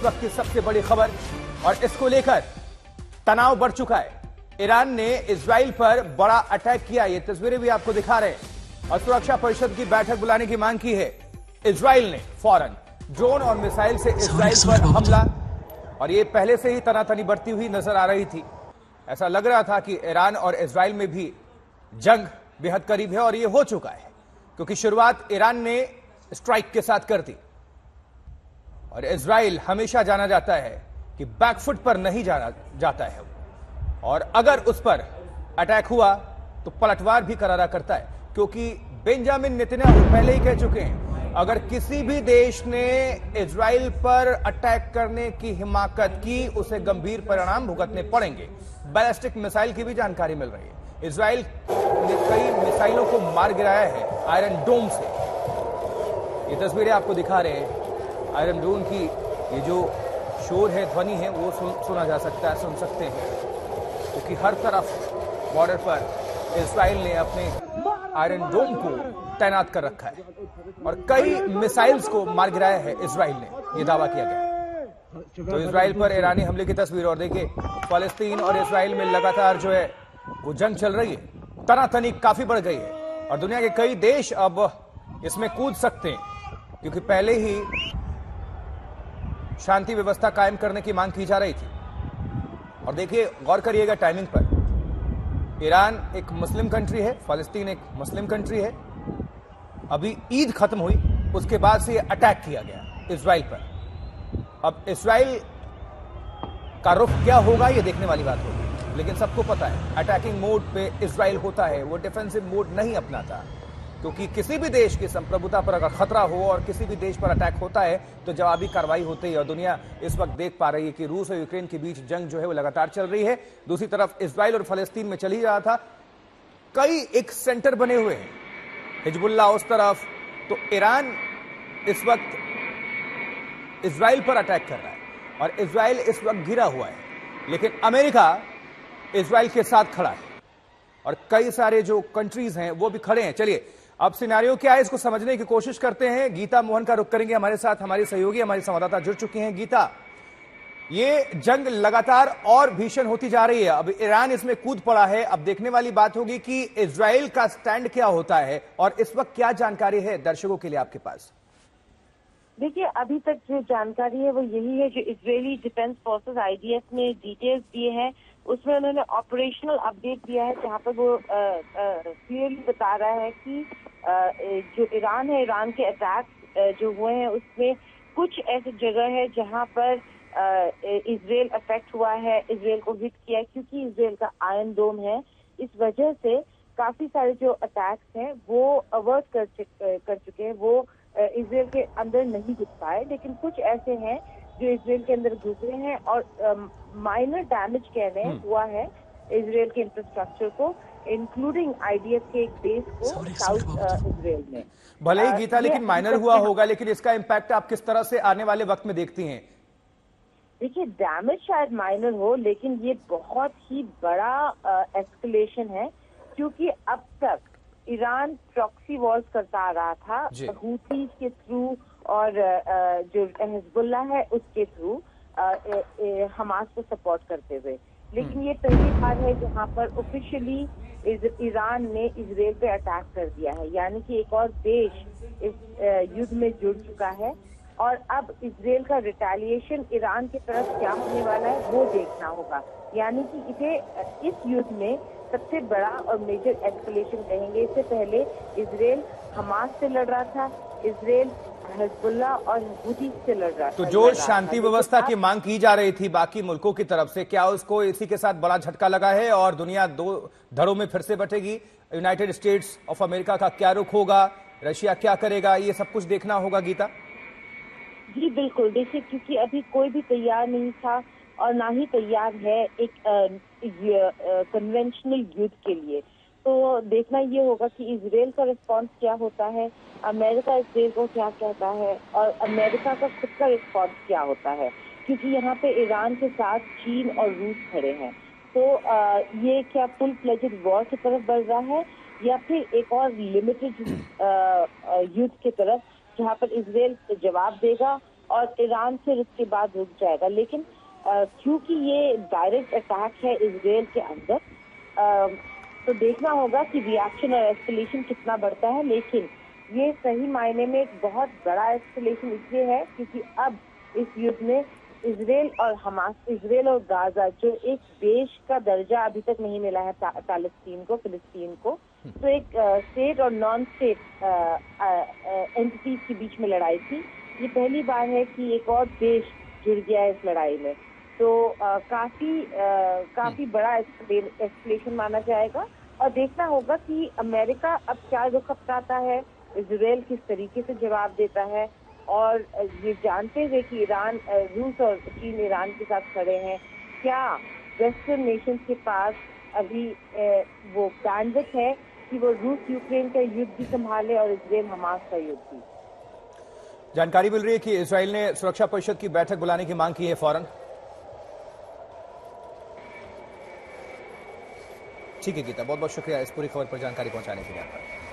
वक्त की सबसे बड़ी खबर और इसको लेकर तनाव बढ़ चुका है। ईरान ने इजराइल पर बड़ा अटैक किया, ये तस्वीरें भी आपको दिखा रहे हैं और सुरक्षा परिषद की बैठक बुलाने की मांग की है। इजराइल ने फौरन ड्रोन और मिसाइल से इजराइल पर हमला, और ये पहले से ही तनातनी बढ़ती हुई नजर आ रही थी। ऐसा लग रहा था कि ईरान और इजराइल में भी जंग बेहद करीब है और ये हो चुका है, क्योंकि शुरुआत ईरान ने स्ट्राइक के साथ कर दी और इजराइल हमेशा जाना जाता है कि बैकफुट पर नहीं जाना जाता है, और अगर उस पर अटैक हुआ तो पलटवार भी करारा करता है, क्योंकि बेंजामिन नेतन्याहू पहले ही कह चुके हैं अगर किसी भी देश ने इजराइल पर अटैक करने की हिमाकत की उसे गंभीर परिणाम भुगतने पड़ेंगे। बैलिस्टिक मिसाइल की भी जानकारी मिल रही है। इजराइल ने कई मिसाइलों को मार गिराया है आयरन डोम से। ये तस्वीरें आपको दिखा रहे हैं आयरन डोम की। ये जो शोर है, ध्वनि है, वो सुना जा सकता है, सुन सकते हैं, क्योंकि हर तरफ बॉर्डर पर इजराइल ने अपने आयरन डोम को तैनात कर रखा है और कई मिसाइल्स को मार गिराया है इजराइल ने, ये दावा किया गया है। तो इजराइल पर ईरानी हमले की तस्वीर, और देखिए फलस्तीन और इजराइल में लगातार जो है वो जंग चल रही है, तनातनी काफी बढ़ गई है और दुनिया के कई देश अब इसमें कूद सकते हैं, क्योंकि पहले ही शांति व्यवस्था कायम करने की मांग की जा रही थी। और देखिए, गौर करिएगा टाइमिंग पर। ईरान एक मुस्लिम कंट्री है, फलस्तीन एक मुस्लिम कंट्री है। अभी ईद खत्म हुई, उसके बाद से ये अटैक किया गया इजराइल पर। अब इजराइल का रुख क्या होगा ये देखने वाली बात होगी, लेकिन सबको पता है अटैकिंग मोड पे इजराइल होता है, वो डिफेंसिव मोड नहीं अपनाता, क्योंकि किसी भी देश की संप्रभुता पर अगर खतरा हो और किसी भी देश पर अटैक होता है तो जवाबी कार्रवाई होती है। और दुनिया इस वक्त देख पा रही है कि रूस और यूक्रेन के बीच जंग जो है वो लगातार चल रही है। दूसरी तरफ इजराइल और फलस्तीन में चल ही रहा था, कई एक सेंटर बने हुए हैं, हिजबुल्लाह उस तरफ, तो ईरान इस वक्त इजराइल पर अटैक कर रहा है और इजराइल इस वक्त घिरा हुआ है, लेकिन अमेरिका इजराइल के साथ खड़ा है और कई सारे जो कंट्रीज हैं वो भी खड़े हैं। चलिए, अब सिनेरियो क्या है इसको समझने की कोशिश करते हैं। गीता मोहन का रुख करेंगे हमारे साथ, हमारी सहयोगी, हमारी संवाददाता जुड़ चुकी हैं। गीता, ये जंग लगातार और भीषण होती जा रही है, अब ईरान इसमें कूद पड़ा है। अब देखने वाली बात होगी कि इजराइल का स्टैंड क्या होता है और इस वक्त क्या जानकारी है दर्शकों के लिए आपके पास। देखिए, अभी तक जो जानकारी है वो यही है जो इजरायली डिफेंस फोर्सेस आईडीएफ ने डिटेल्स दिए हैं, उसमें उन्होंने ऑपरेशनल अपडेट दिया है, जहां पर वो क्लियरली बता रहा है कि जो ईरान है, ईरान के अटैक जो हुए हैं उसमें कुछ ऐसी जगह है जहां पर इजराइल अफेक्ट हुआ है, इजराइल को हिट किया है, क्योंकि इजराइल का आयरन डोम है। इस वजह से काफी सारे जो अटैक्स हैं वो अवर्ट कर चुके हैं, वो इजराइल के अंदर नहीं घुस पाए, लेकिन कुछ ऐसे हैं जो इजराइल के अंदर घुसे हैं और माइनर डैमेज कह रहे हैं हुआ है इजराइल के इंफ्रास्ट्रक्चर को, इंक्लूडिंग आईडीएफ के एक बेस को साउथ इजराइल में। भले ही गीता, लेकिन माइनर हुआ होगा, लेकिन इसका इम्पैक्ट आप किस तरह से आने वाले वक्त में देखती हैं? देखिए, डैमेज शायद माइनर हो, लेकिन ये बहुत ही बड़ा एस्केलेशन है, क्योंकि अब तक ईरान प्रॉक्सी वॉर्स करता आ रहा था हूथीज के थ्रू और जो हिजबुल्लाह है उसके थ्रू हमास को सपोर्ट करते हुए, लेकिन ये पहली बार है जहां पर ऑफिशियली ईरान ने इजराइल पे अटैक कर दिया है, यानी कि एक और देश इस युद्ध में जुड़ चुका है। और अब इजराइल का रिटेलिएशन ईरान की तरफ क्या होने वाला है वो देखना होगा, यानी कि इसे इस युद्ध में सबसे बड़ा और मेजर एस्केलेशन कहेंगे। इससे पहले इजराइल हमास से लड़ रहा था, इजराइल हिजबुल्लाह और हूथी से लड़ रहा था। तो जो शांति व्यवस्था की मांग की जा रही थी बाकी मुल्कों की तरफ से, क्या उसको इसी के साथ बड़ा झटका लगा है और दुनिया दो धड़ों में फिर से बटेगी? यूनाइटेड स्टेट्स ऑफ अमेरिका का क्या रुख होगा, रशिया क्या करेगा, ये सब कुछ देखना होगा गीता। जी बिल्कुल, देखिए, क्योंकि अभी कोई भी तैयार नहीं था और ना ही तैयार है एक कन्वेंशनल युद्ध के लिए, तो देखना ये होगा कि इजराइल का रिस्पांस क्या होता है, अमेरिका इजराइल को क्या कहता है और अमेरिका का खुद का रिस्पांस क्या होता है, क्योंकि यहाँ पे ईरान के साथ चीन और रूस खड़े हैं। तो ये क्या फुल फ्लेजेड वॉर की तरफ बढ़ रहा है या फिर एक और लिमिटेड युद्ध की तरफ, जहाँ पर इजराइल जवाब देगा और ईरान फिर उसके बाद रुक जाएगा। लेकिन क्योंकि ये डायरेक्ट अटैक है इजराइल के अंदर, तो देखना होगा कि रिएक्शन और एस्केलेशन कितना बढ़ता है। लेकिन ये सही मायने में एक बहुत बड़ा एस्केलेशन इसलिए है क्योंकि अब इस युद्ध में इजराइल और हमास, इजराइल और गाजा, जो एक देश का दर्जा अभी तक नहीं मिला है फिलिस्तीन को, तो एक स्टेट और नॉन स्टेट एंटिटीज के बीच में लड़ाई थी। ये पहली बार है कि एक और देश जुड़ गया है इस लड़ाई में, तो काफी बड़ा एस्केलेशन माना जाएगा। और देखना होगा कि अमेरिका अब क्या रुख अपनाता है, इजराइल किस तरीके से जवाब देता है, और ये जानते हुए कि ईरान, रूस और चीन ईरान के साथ खड़े हैं, क्या वेस्टर्न नेशंस के पास अभी वो बैंडविड्थ है कि वो रूस यूक्रेन का युद्ध भी संभाले और इजराइल हमास का युद्ध भी। जानकारी मिल रही है कि इजराइल ने सुरक्षा परिषद की बैठक बुलाने की मांग की है फौरन। ठीक है गीता, बहुत बहुत शुक्रिया इस पूरी खबर पर जानकारी पहुंचाने के लिए आपका।